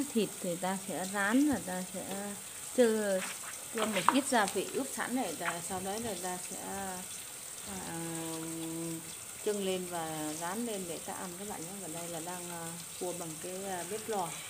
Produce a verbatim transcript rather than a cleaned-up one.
thịt thì ta sẽ rán, là ta sẽ chơ cho một ít gia vị ướp sẵn này, ta sau đấy là ta sẽ à, trưng lên và rán lên để ta ăn các bạn nhé. Và đây là đang cua bằng cái bếp lò.